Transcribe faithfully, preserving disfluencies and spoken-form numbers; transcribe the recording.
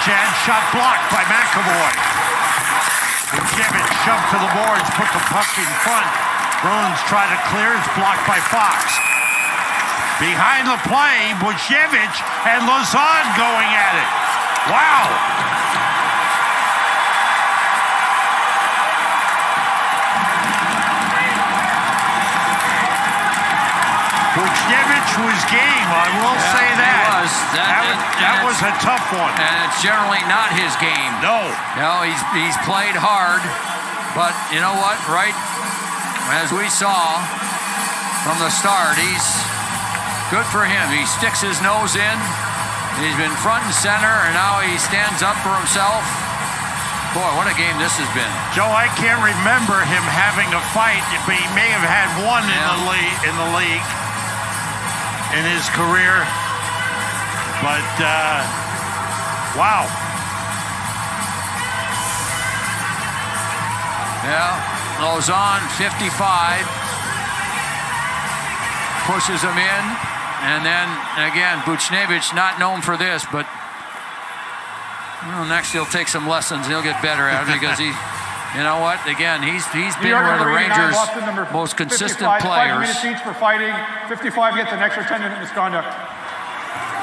jab shot blocked by McAvoy. Buchnevich jumped to the boards, put the puck in front. Bruins try to clear, it's blocked by Fox. Behind the play, Buchnevich and Lauzon going at it. Wow. Buchnevich was game, I will yeah, say that. He was. That, that, and, that and was a tough one. And it's generally not his game. No. No, he's, he's played hard, but you know what, right? As we saw from the start, he's good for him. He sticks his nose in. He's been front and center, and now he stands up for himself. Boy, what a game this has been. Joe, I can't remember him having a fight, but he may have had one yeah. in the league in the league in his career. But uh, wow. Yeah, Lauzon, fifty-five, pushes him in, and then again, Buchnevich, not known for this, but well, next he'll take some lessons. He'll get better at it because he, you know what? Again, he's he's been one of the Rangers' most consistent players. Five minutes each for fighting. fifty-five gets an extra ten minute misconduct.